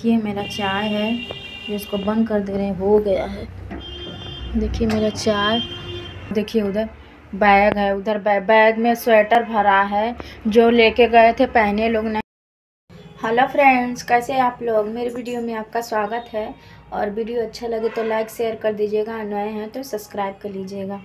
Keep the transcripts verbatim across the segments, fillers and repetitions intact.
देखिए मेरा चाय है जो इसको बंद कर दे रहे हैं, हो गया है। देखिए मेरा चाय, देखिए उधर बैग है, उधर बैग में स्वेटर भरा है जो लेके गए थे पहने लोग नहीं। हेलो फ्रेंड्स, कैसे हैं आप लोग। मेरे वीडियो में आपका स्वागत है और वीडियो अच्छा लगे तो लाइक शेयर कर दीजिएगा, नए हैं तो सब्सक्राइब कर लीजिएगा।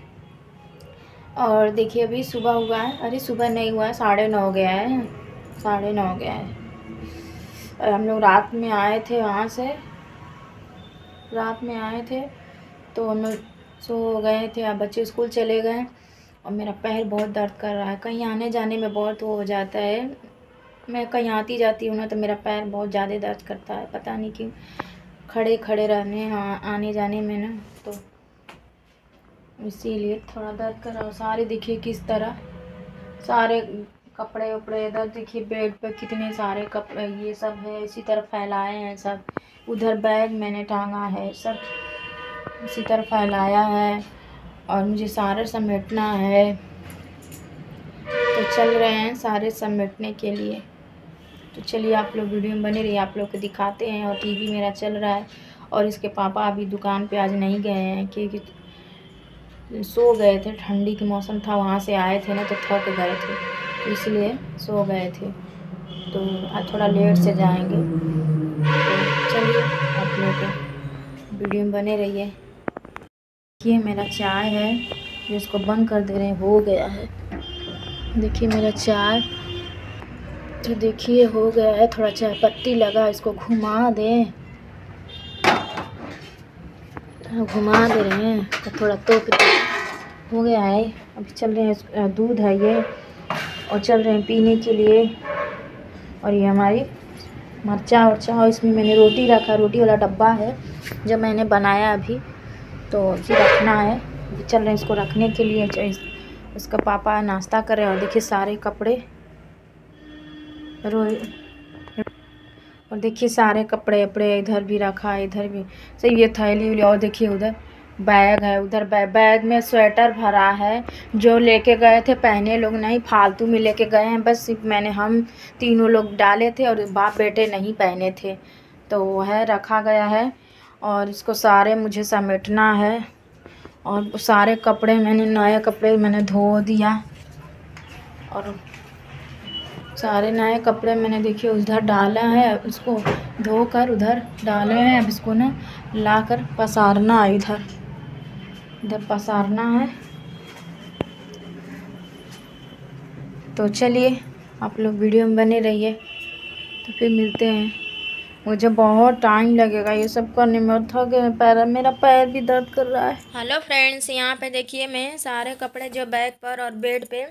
और देखिए अभी सुबह हुआ है, अरे सुबह नहीं हुआ है, साढ़े नौ गया है, साढ़े नौ गया है। और हम लोग रात में आए थे वहाँ से, रात में आए थे तो हम लोग सो गए थे। अब बच्चे स्कूल चले गए और मेरा पैर बहुत दर्द कर रहा है। कहीं आने जाने में बहुत वो हो जाता है, मैं कहीं आती जाती हूँ ना तो मेरा पैर बहुत ज़्यादा दर्द करता है, पता नहीं क्यों। खड़े खड़े रहने हाँ आने जाने में ना, तो इसीलिए थोड़ा दर्द कर रहा हूँ। सारे देखिए किस तरह सारे कपड़े वपड़े, इधर देखिए बेड पे कितने सारे कपड़े ये सब है, इसी तरह फैलाए हैं सब। उधर बैग मैंने टांगा है, सब इसी तरह फैलाया है और मुझे सारे समेटना है, तो चल रहे हैं सारे समेटने के लिए। तो चलिए आप लोग वीडियो में बने रहिए, आप लोग को दिखाते हैं। और टीवी मेरा चल रहा है और इसके पापा अभी दुकान पे आज नहीं गए हैं क्योंकि सो गए थे, ठंडी के मौसम था, वहाँ से आए थे ना तो थक गए थे, तो इसलिए सो गए थे। तो आज थोड़ा लेट से जाएंगे। तो चलिए आप लोग वीडियो में बने रहिए। देखिए मेरा चाय है जो इसको बंद कर दे रहे हैं, हो गया है। देखिए मेरा चाय, तो देखिए हो गया है। थोड़ा चाय पत्ती लगा, इसको घुमा दें, घुमा दे रहे हैं तो थोड़ा तो हो गया है। अभी चल रहे हैं, दूध है ये और चल रहे हैं पीने के लिए। और ये हमारी मरचा वर्चा, और इसमें मैंने रोटी रखा, रोटी वाला डब्बा है जो मैंने बनाया अभी, तो इसे रखना है। चल रहे हैं इसको रखने के लिए। इसका पापा नाश्ता कर रहे हैं और देखिए सारे कपड़े रो और देखिए सारे कपड़े वपड़े इधर भी रखा है, इधर भी सही ये थैली उली। और देखिए उधर बैग है, उधर बैग बैग में स्वेटर भरा है जो लेके गए थे पहने लोग नहीं, फालतू में लेके गए हैं। बस सिर्फ मैंने हम तीनों लोग डाले थे और बाप बेटे नहीं पहने थे, तो वो है रखा गया है। और इसको सारे मुझे समेटना है और सारे कपड़े मैंने, नए कपड़े मैंने धो दिया और सारे नए कपड़े मैंने देखिए उधर डाला है, उसको धोकर उधर डाले हैं। अब इसको ना लाकर पसारना है, इधर इधर पसारना है। तो चलिए आप लोग वीडियो में बने रहिए, तो फिर मिलते हैं। मुझे बहुत टाइम लगेगा ये सब करने में, थक गए पैर, मेरा पैर भी दर्द कर रहा है। हेलो फ्रेंड्स, यहाँ पे देखिए मैं सारे कपड़े जो बैग पर और बेड पे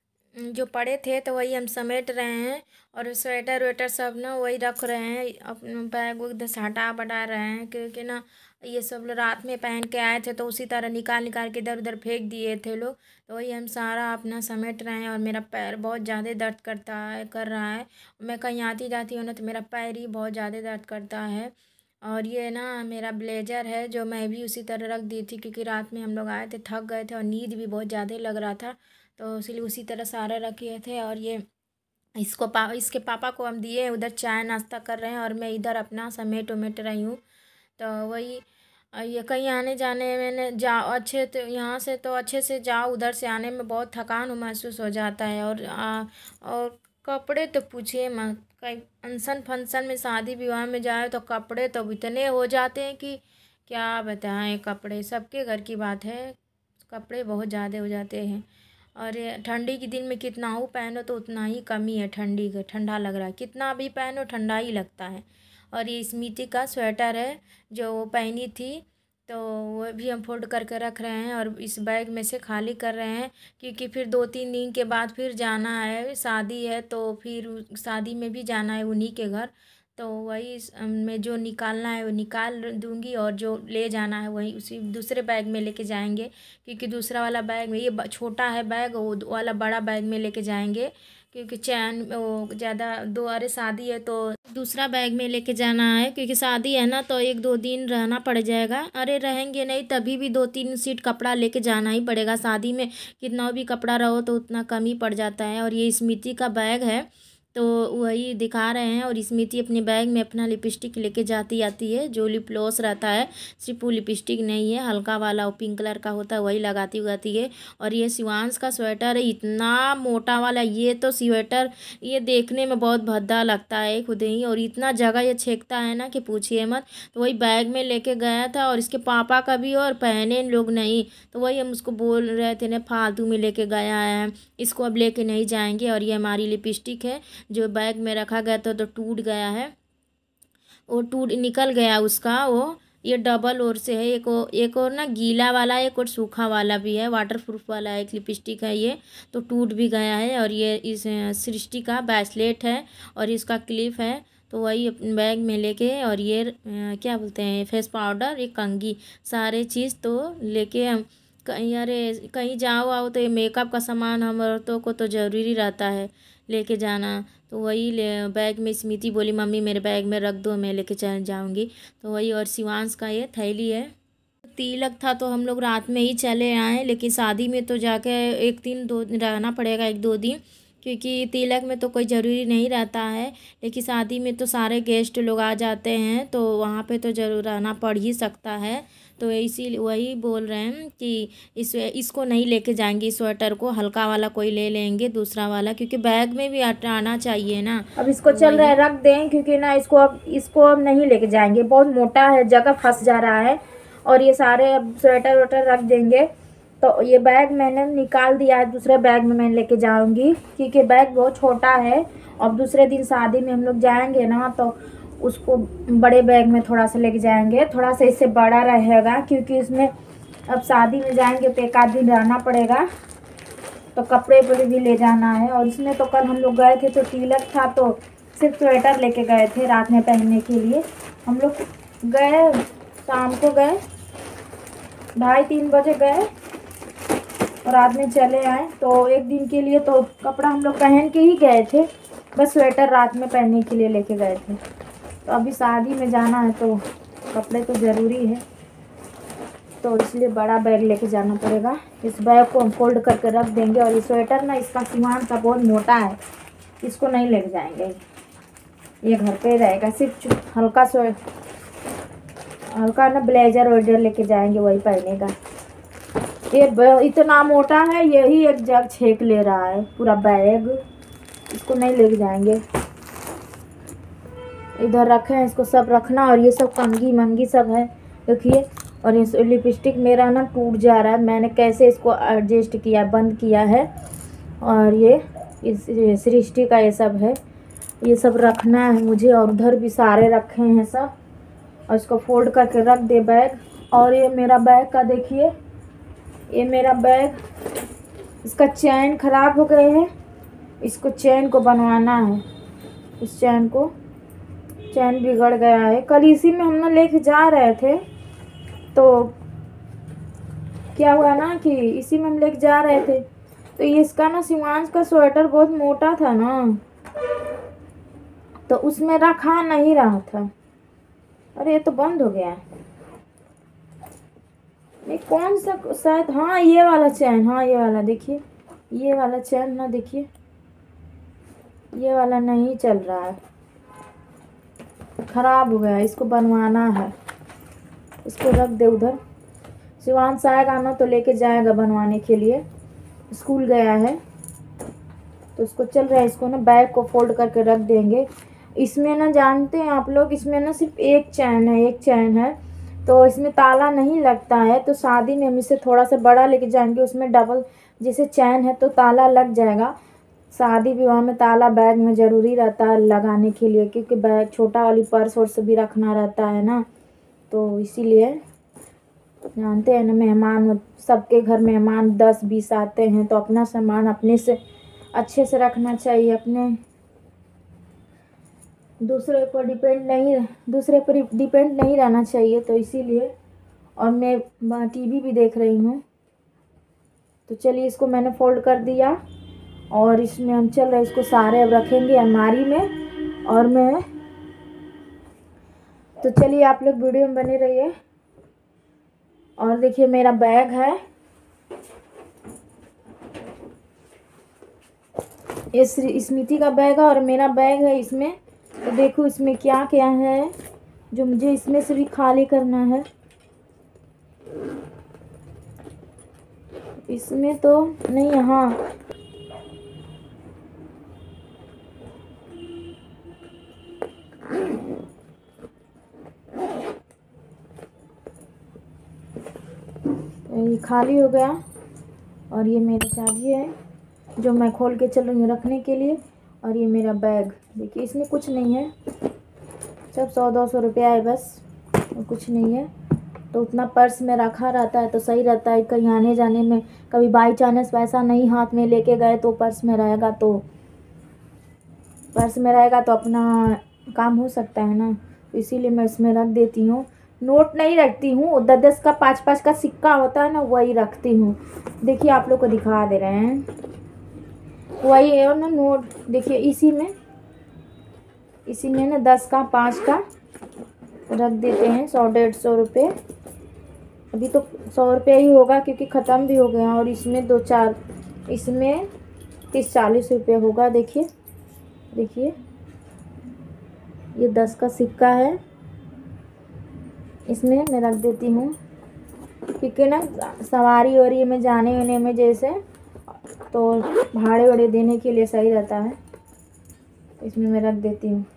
जो पड़े थे तो वही हम समेट रहे हैं। और स्वेटर वेटर सब ना वही रख रहे हैं, अपने बैग उधर से हटा बटा रहे हैं क्योंकि ना ये सब रात में पहन के आए थे तो उसी तरह निकाल निकाल के इधर उधर फेंक दिए थे लोग, तो वही हम सारा अपना समेट रहे हैं। और मेरा पैर बहुत ज़्यादा दर्द करता है कर रहा है, मैं कहीं आती जाती हूँ ना तो मेरा पैर ही बहुत ज़्यादा दर्द करता है। और ये ना मेरा ब्लेज़र है जो मैं भी उसी तरह रख दी थी क्योंकि रात में हम लोग आए थे, थक गए थे और नींद भी बहुत ज़्यादा लग रहा था, तो इसलिए उसी तरह सारे रखे थे। और ये इसको पा इसके पापा को हम दिए, उधर चाय नाश्ता कर रहे हैं और मैं इधर अपना समेट उमेट रही हूँ। तो वही ये कहीं आने जाने में जा अच्छे तो यहाँ से तो अच्छे से जाओ, उधर से आने में बहुत थकान महसूस हो जाता है। और आ, और कपड़े तो पूछिए मत, कहीं फंक्शन फंक्शन में शादी विवाह में जाए तो कपड़े तो इतने हो जाते हैं कि क्या बताएं। कपड़े सबके घर की बात है, कपड़े बहुत ज़्यादा हो जाते हैं। और ये ठंडी के दिन में कितना हो पहनो तो उतना ही कमी है, ठंडी का ठंडा लग रहा है, कितना भी पहनो ठंडा ही लगता है। और ये स्मिति का स्वेटर है जो वो पहनी थी, तो वो भी हम फोल्ड करके रख रहे हैं और इस बैग में से खाली कर रहे हैं क्योंकि फिर दो तीन दिन के बाद फिर जाना है, शादी है तो फिर शादी में भी जाना है उन्हीं के घर, तो वही में जो निकालना है वो निकाल दूंगी और जो ले जाना है वही उसी दूसरे बैग में लेके जाएंगे क्योंकि दूसरा वाला बैग में, ये छोटा है बैग, वो वाला बड़ा बैग में लेके जाएंगे क्योंकि चैन वो ज़्यादा दो, अरे शादी है तो दूसरा बैग में लेके जाना है क्योंकि शादी है ना तो एक दो दिन रहना पड़ जाएगा, अरे रहेंगे नहीं तभी भी दो तीन सीट कपड़ा लेके जाना ही पड़ेगा। शादी में कितना भी कपड़ा रहो तो उतना कम ही पड़ जाता है। और ये स्मिति का बैग है तो वही दिखा रहे हैं। और स्मृति अपने बैग में अपना लिपस्टिक लेके जाती आती है, जो लिप ग्लॉस रहता है, सिर्फ वो लिपस्टिक नहीं है, हल्का वाला वो पिंक कलर का होता है वही लगाती उगाती है। और ये शिवांश का स्वेटर है, इतना मोटा वाला। ये तो स्वेटर ये देखने में बहुत भद्दा लगता है खुद ही, और इतना जगह ये छेकता है ना कि पूछिए मत। तो वही बैग में लेके गया था, और इसके पापा का भी, और पहने लोग नहीं। तो वही हम उसको बोल रहे थे ना, फालतू में लेके गया है, इसको अब लेके नहीं जाएंगे। और ये हमारी लिपस्टिक है जो बैग में रखा गया था तो टूट गया है, वो टूट निकल गया उसका वो। ये डबल ओर से है, एक और एक और ना गीला वाला, एक और सूखा वाला भी है, वाटर प्रूफ वाला एक लिपस्टिक है ये, तो टूट भी गया है। और ये इस सृष्टि का ब्रेसलेट है और इसका क्लिप है। तो वही अपने बैग में लेके, और ये अ, क्या बोलते हैं, फेस पाउडर, ये कंघी, सारे चीज़ तो लेके हम कहीं, अरे कहीं जाओ आओ तो ये मेकअप का सामान हम औरतों को तो ज़रूरी रहता है लेके जाना। तो वही ले बैग में स्मृति बोली मम्मी मेरे बैग में रख दो, मैं लेके चल जाऊंगी। तो वही, और शिवांश का ये थैली है। तिलक था तो हम लोग रात में ही चले आए, लेकिन शादी में तो जाके एक दिन दो दिन रहना पड़ेगा, एक दो दिन, क्योंकि तिलक में तो कोई ज़रूरी नहीं रहता है, लेकिन शादी में तो सारे गेस्ट लोग आ जाते हैं, तो वहाँ पे तो ज़रूर रहना पड़ ही सकता है। तो इसी वही बोल रहे हैं कि इस इसको नहीं लेके जाएंगे, स्वेटर को हल्का वाला कोई ले लेंगे दूसरा वाला, क्योंकि बैग में भी आना चाहिए ना। अब इसको चल रहा है रख दें, क्योंकि ना इसको अब इसको अब नहीं लेके जाएंगे, बहुत मोटा है, जगह फंस जा रहा है। और ये सारे अब स्वेटर वेटर रख देंगे। तो ये बैग मैंने निकाल दिया है, दूसरे बैग में मैं लेके जाऊंगी, क्योंकि बैग बहुत छोटा है। और दूसरे दिन शादी में हम लोग जाएंगे ना, तो उसको बड़े बैग में थोड़ा सा लेके जाएंगे, थोड़ा सा इससे बड़ा रहेगा, क्योंकि इसमें अब शादी में जाएंगे तो एक आध दिन रहना पड़ेगा, तो कपड़े पर भी ले जाना है। और इसमें तो कल हम लोग गए थे तो तिलक था, तो सिर्फ स्वेटर लेके गए थे रात में पहनने के लिए। हम लोग गए, शाम को गए, ढाई तीन बजे गए और रात में चले आए। तो एक दिन के लिए तो कपड़ा हम लोग पहन के ही गए थे, बस स्वेटर रात में पहनने के लिए लेके गए थे। तो अभी शादी में जाना है तो कपड़े तो ज़रूरी है, तो इसलिए बड़ा बैग लेके जाना पड़ेगा। इस बैग को हम फोल्ड करके रख देंगे। और ये स्वेटर ना, इसका सामान का बहुत मोटा है, इसको नहीं लेके जाएंगे, ये घर पे रहेगा। सिर्फ हल्का स्वे हल्का ना ब्लेजर वेजर लेके जाएंगे, वही पहनेगा। ये इतना मोटा है, यही एक जग छेक ले रहा है पूरा बैग, इसको नहीं लेके जाएंगे। इधर रखे हैं, इसको सब रखना। और ये सब कंघी मंगी सब है, देखिए। और ये लिपस्टिक मेरा ना टूट जा रहा है, मैंने कैसे इसको एडजस्ट किया, बंद किया है। और ये इस सृष्टि का ये सब है, ये सब रखना है मुझे। और उधर भी सारे रखे हैं सब, और इसको फोल्ड करके रख दे बैग। और ये मेरा बैग का देखिए, ये मेरा बैग, इसका चैन ख़राब हो गए हैं, इसको चैन को बनवाना है। इस चैन को चैन बिगड़ गया है, कल इसी में हम ना लेके जा रहे थे, तो क्या हुआ ना कि इसी में हम लेके जा रहे थे, तो ये इसका ना शिवांश का स्वेटर बहुत मोटा था ना, तो उसमें रखा नहीं रहा था। अरे ये तो बंद हो गया है, ये कौन सा, शायद हाँ ये वाला चैन, हाँ ये वाला देखिए, ये वाला चैन ना, देखिए ये वाला नहीं चल रहा है, ख़राब हो गया, इसको बनवाना है। इसको रख दे उधर, शिवांश आएगा ना तो लेके जाएगा बनवाने के लिए, स्कूल गया है तो इसको चल रहा है। इसको ना बैग को फोल्ड करके रख देंगे। इसमें ना जानते हैं आप लोग, इसमें ना सिर्फ एक चैन है, एक चैन है, तो इसमें ताला नहीं लगता है। तो शादी में हम इसे थोड़ा सा बड़ा लेके जाएंगे, उसमें डबल जैसे चैन है तो ताला लग जाएगा। शादी विवाह में ताला बैग में ज़रूरी रहता है लगाने के लिए, क्योंकि बैग छोटा वाली पर्स वर्स भी रखना रहता है ना, तो इसीलिए जानते हैं ना, मेहमान सबके घर मेहमान दस बीस आते हैं, तो अपना सामान अपने से अच्छे से रखना चाहिए, अपने दूसरे पर डिपेंड नहीं दूसरे पर डिपेंड नहीं रहना चाहिए, तो इसीलिए। और मैं टीवी भी देख रही हूँ, तो चलिए इसको मैंने फोल्ड कर दिया, और इसमें हम चल रहे, इसको सारे अब रखेंगे अलमारी में। और मैं तो चलिए आप लोग वीडियो में बने रहिए। और देखिए मेरा बैग है, ये श्री स्मृति का बैग है और मेरा बैग है इसमें। तो देखो इसमें क्या क्या है जो मुझे इसमें से भी खाली करना है। इसमें तो नहीं, हाँ ये खाली हो गया। और ये मेरी चाबी है जो मैं खोल के चल रही हूँ रखने के लिए। और ये मेरा बैग, देखिए इसमें कुछ नहीं है, सब सौ दो सौ रुपया है बस, और कुछ नहीं है। तो उतना पर्स में रखा रहता है तो सही रहता है, कहीं आने जाने में कभी बाई चांस पैसा नहीं हाथ में लेके गए तो पर्स में रहेगा, तो पर्स में रहेगा तो अपना काम हो सकता है ना, इसीलिए मैं इसमें रख देती हूँ। नोट नहीं रखती हूँ, दस दस का पाँच पाँच का सिक्का होता है ना, वही रखती हूँ। देखिए आप लोग को दिखा दे रहे हैं, वही है ना नोट। देखिए इसी में इसी में ना दस का पाँच का रख देते हैं, सौ डेढ़ सौ रुपये। अभी तो सौ रुपये ही होगा क्योंकि ख़त्म भी हो गया। और इसमें दो चार, इसमें तीस चालीस रुपये होगा। देखिए देखिए ये दस का सिक्का है, इसमें मैं रख देती हूँ क्योंकि ना सवारी हो रही है में जाने आने में जैसे, तो भाड़े वाड़े देने के लिए सही रहता है, इसमें मैं रख देती हूँ।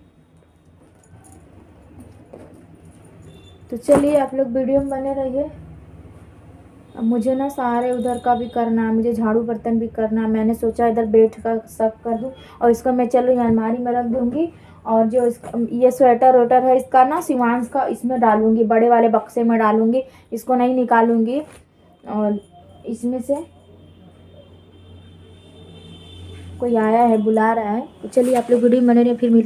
तो चलिए आप लोग वीडियो में बने रहिए। अब मुझे ना सारे उधर का भी करना है, मुझे झाड़ू बर्तन भी करना है। मैंने सोचा इधर बेड का सब कर दूँ और इसको मैं चल रही अलमारी में रख दूँगी। और जो इस ये स्वेटर वेटर है इसका ना सिवांश का इसमें डालूँगी, बड़े वाले बक्से में डालूँगी, इसको नहीं निकालूँगी। और इसमें से कोई आया है बुला रहा है, तो चलिए आप लोग वीडियो बने रहिए, फिर मिल